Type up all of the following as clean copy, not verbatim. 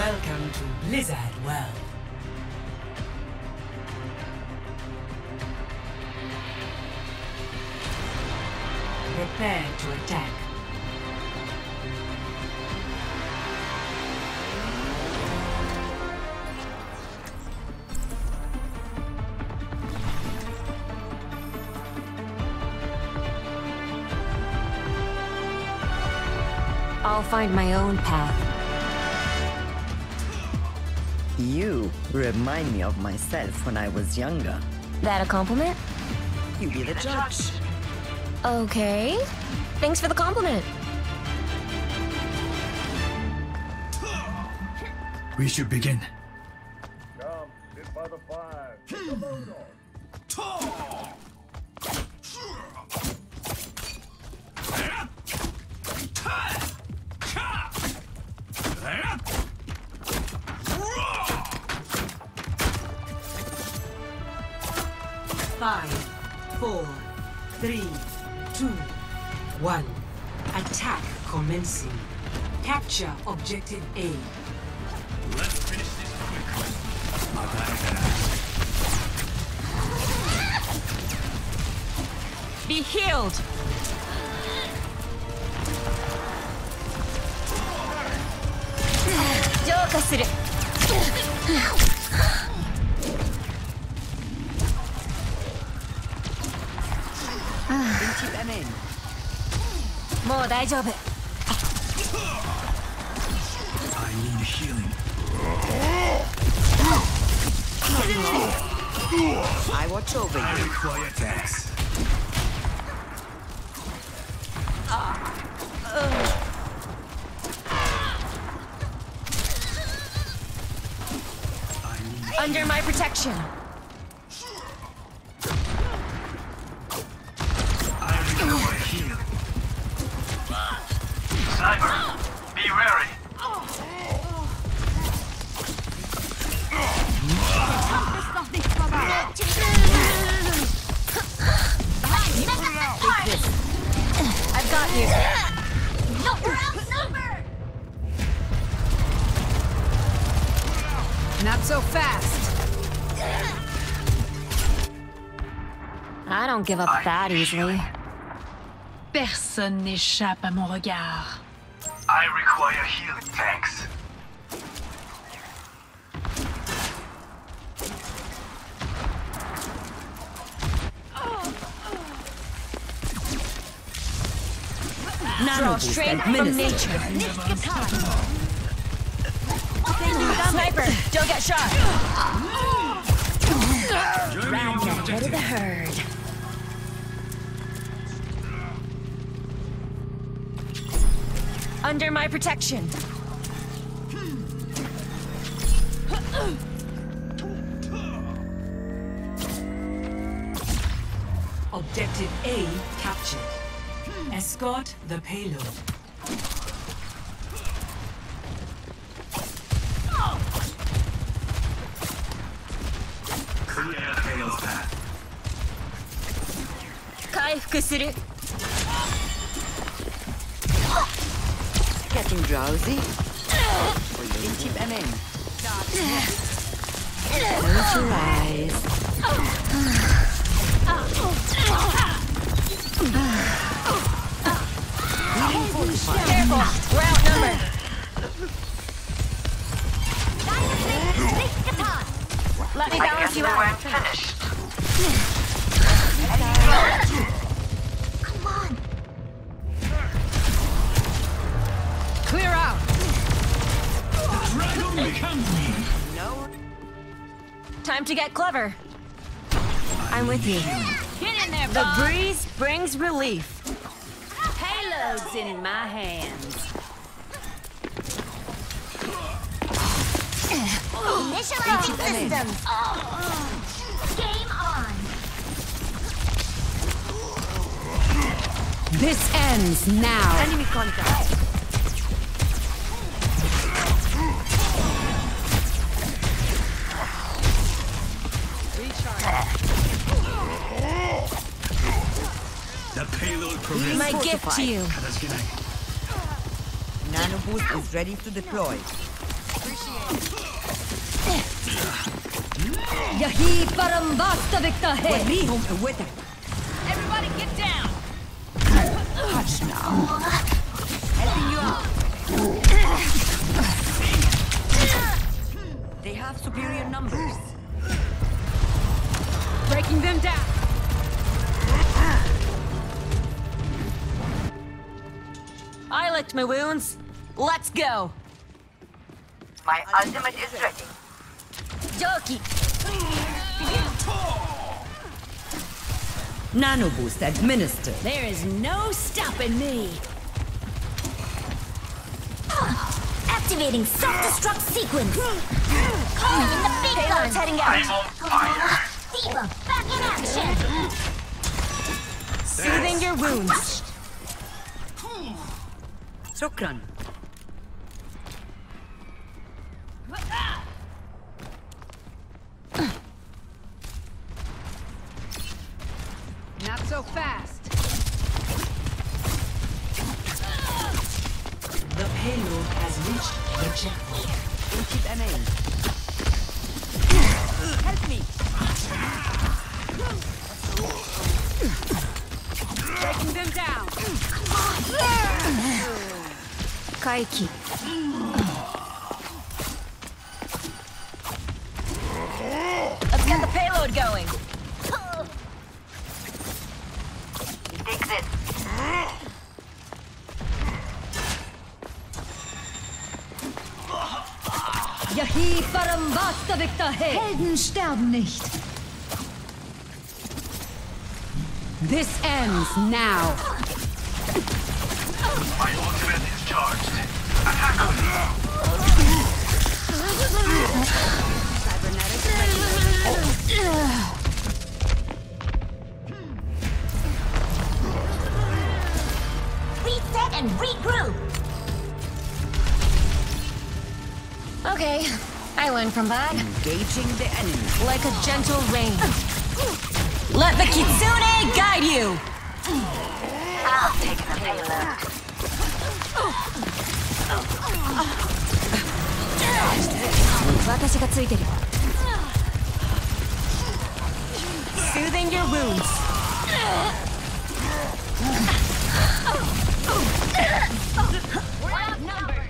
Welcome to Blizzard World. Prepare to attack. I'll find my own path. You remind me of myself when I was younger. That a compliment? You be the judge. Okay. Thanks for the compliment. We should begin. Come, sit by the fire. Take a load on. Five, four, three, two, one. Attack commencing. Capture objective A. Let's finish this quickly. Be healed! More daijoubu. I need healing. I watch over I you. require attacks. Under my protection. I require healing. Sniper, be wary. I've got you. You're outnumbered! Not so fast. I don't give up that easily. Personne n'échappe à mon regard. I require healing. Thanks. Draw strength from nature. Sniper, don't get shot. Round ahead of the herd. Under my protection. Objective A captured. Escort the payload. Clear the payload path. 回復する。 Getting drowsy? Keep them in. Close your eyes. Careful, we're outnumbered. Let me balance you out. Come on! Clear out. Dragon becomes me. No. Time to get clever. I'm with you. Get in there, The breeze brings relief. Payload's in my hands. Initializing systems. Game on. This ends now. Enemy contact. The payload progresses. My gift to you. Nano boost is ready to deploy. Appreciate Yahi param vastavika hai. Everybody get down. Hush now. Helping you out. They have superior numbers. Breaking them down. I licked my wounds. Let's go. My ultimate is ready. Joki. Nano boost administered. There is no stopping me. Activating self-destruct sequence. Calling in the big guns. Heading I'm out. on fire. Diva, back in action. Soothing your wounds. Shukran. Not so fast. The payload has reached the checkpoint. Help me. Breaking them down. Kaiki. Let's get the payload going. Take this. Yahi param vastavika hai. Helden sterben nicht. This ends now. My ultimate is charged. Attack on me. Reset and regroup. Okay, I learned from that. Engaging the enemy. Like a gentle rain. Let the Kitsune guide you! I'll take the payload. 私がついてる。Soothing your wounds. We're outnumbered.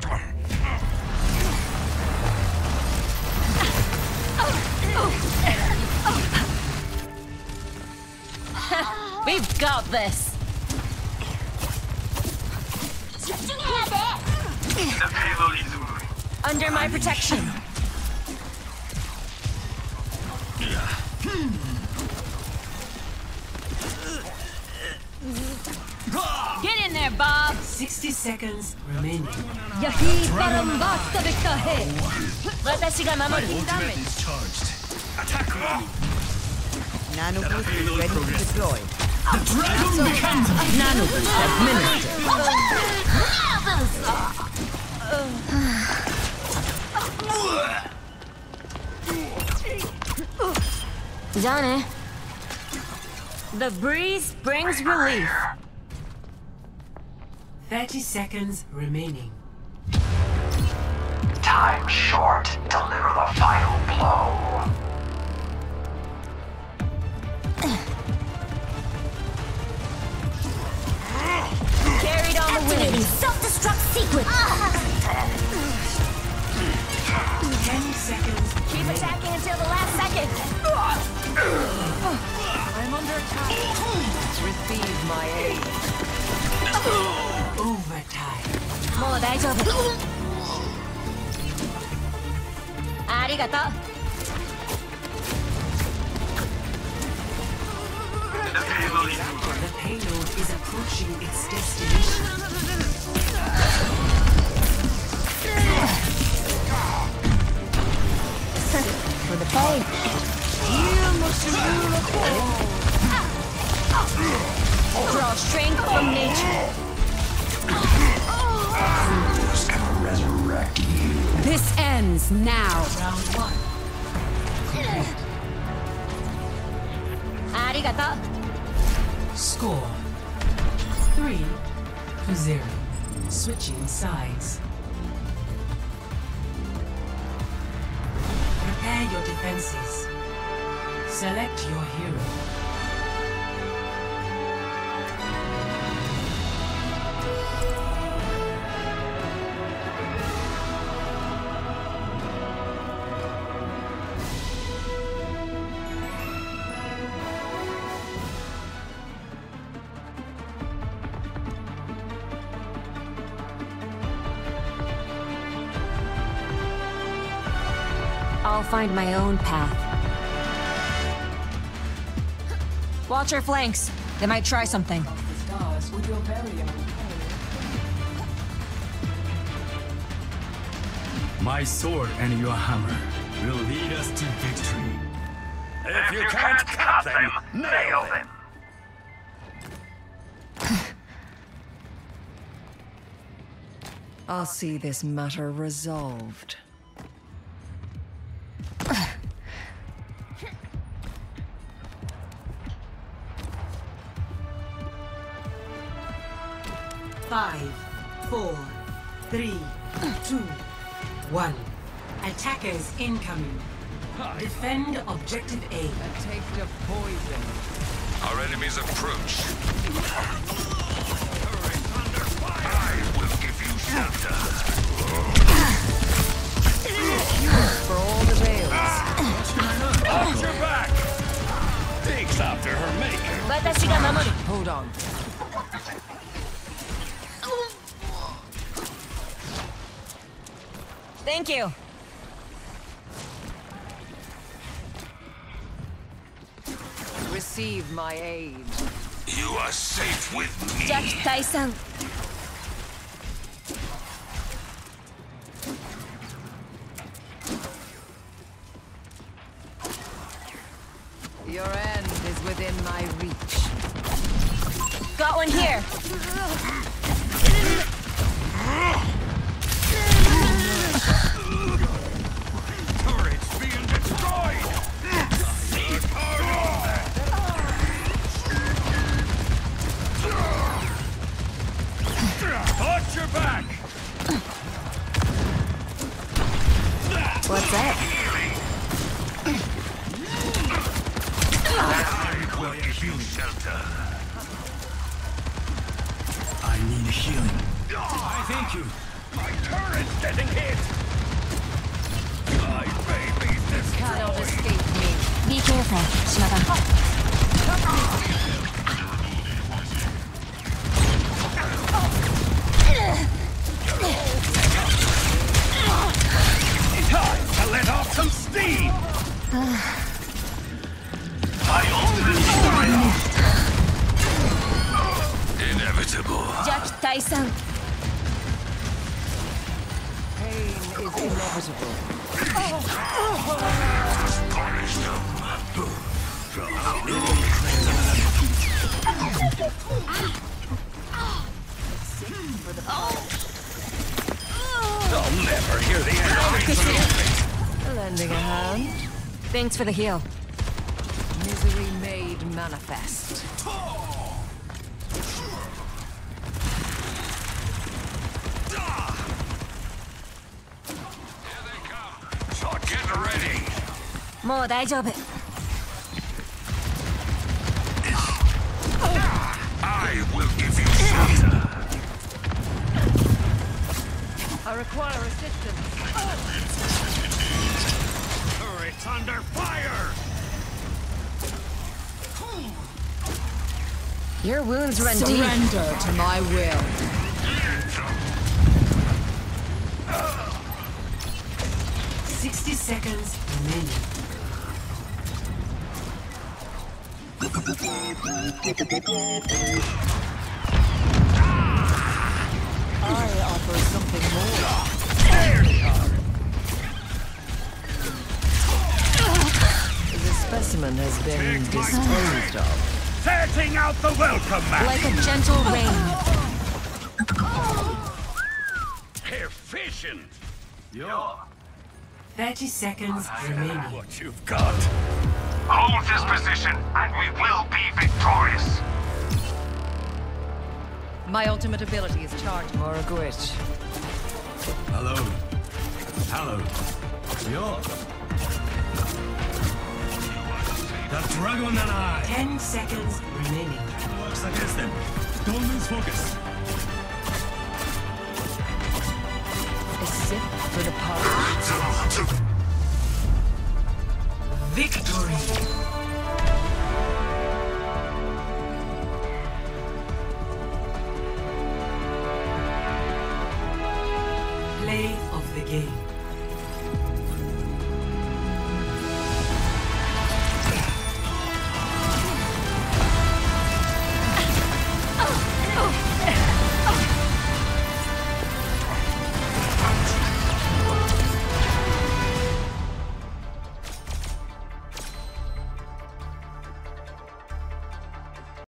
We've got this. The payload is moving. Under my protection. Get in there, Bob. 60 seconds remaining. Yahi param vastavika hai. Watashi ga My mamoru. ultimate is charged. Attack me. Nano The boost is payload ready to progresses. deploy. The dragon becomes Nano boost administered. Johnny. The breeze brings relief. 30 seconds remaining. Time short. Deliver the final blow. Carried on the Activating wind. self-destruct sequence. 10 seconds. Keep attacking until the last second. I'm under attack. Receive my aid. Overtime. もう大丈夫。ありがとう。 The payload is moving. The payload is approaching its destination. For the pay. Draw strength from nature. Who's gonna resurrect you? This ends now. Round 1. Arigato. Score 3-0. Switching sides. commences. Select your hero. I'll find my own path. Watch your flanks. They might try something. The stars with your very own. My sword and your hammer will lead us to victory. If you can't cut them, nail them. I'll see this matter resolved. Five, 4, 3, 2, 1. Attackers incoming. Defend objective A. Taste of poison. Our enemies approach. I will give you shelter. For all the veils. Watch your back. Takes after her maker. Hold on. Thank you. Receive my aid. You are safe with me. Jack Tyson. Your end is within my reach. Got one here. Turret's being destroyed. Watch your back. What's that? I will give you shelter. I need healing. I thank you. My turret's getting hit. My baby's destroyed. Cannot escape me. Be careful, Shinaga. Time to let off some steam. My ultimate is going off. Inevitable. Jack Tyson. Pain is inevitable. Punish them. They'll never hear the end. Lending a hand. Thanks for the heal. Misery made manifest. Get ready. もう大丈夫。 I will give you shelter. I require assistance. Turret's under fire. Your wounds run deep. Surrender to my will. Seconds remaining. I offer something more. The specimen has been disposed of. Setting out the welcome mat. Like a gentle rain. Efficient. 30 seconds remaining. What you've got. Hold this position, and we will be victorious. My ultimate ability is charged. Moragwitch. Hello. Hello. Yo. The dragon and I. 10 seconds remaining. Works against them. Don't lose focus. A sip for the party.